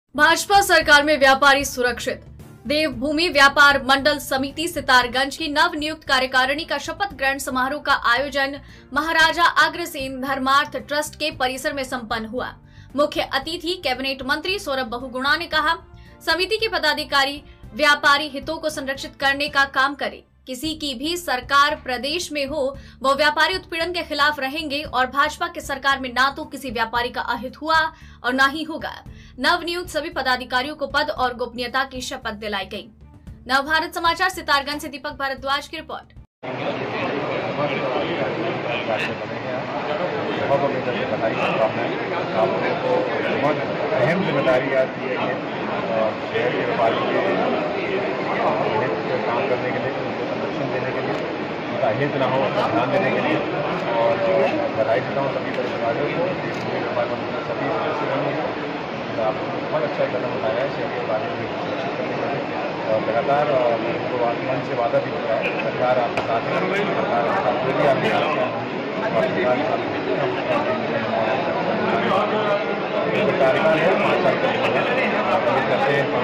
भाजपा सरकार में व्यापारी सुरक्षित। देवभूमि व्यापार मंडल समिति सितारगंज की नव नियुक्त कार्यकारिणी का शपथ ग्रहण समारोह का आयोजन महाराजा अग्रसेन धर्मार्थ ट्रस्ट के परिसर में संपन्न हुआ। मुख्य अतिथि कैबिनेट मंत्री सौरभ बहुगुणा ने कहा, समिति के पदाधिकारी व्यापारी हितों को संरक्षित करने का काम करें। किसी की भी सरकार प्रदेश में हो, वो व्यापारी उत्पीड़न के खिलाफ रहेंगे और भाजपा की सरकार में ना तो किसी व्यापारी का अहित हुआ और ना ही होगा। नवनियुक्त सभी पदाधिकारियों को पद और गोपनीयता की शपथ दिलाई गई। नवभारत समाचार सितारगंज से दीपक भारद्वाज की रिपोर्ट। अहम जिम्मेदारी आती है शहर के व्यापारी के काम करने के लिए, उनको संरक्षण देने के लिए, उनका हित ना हो उसका ध्यान देने के लिए। और बधाई देता हूँ सभी कर्मचारियों को, सभी सदस्यों को। आपने बहुत अच्छा कदम उठाया है शहर के व्यापारियों को सुरक्षित करने के लिए और लगातार उनको मन से वादा भी किया है। सरकार आपके साथ है, सरकार आपके साथ जो भी आपके कार्यकाल है 5 साल का। जैसे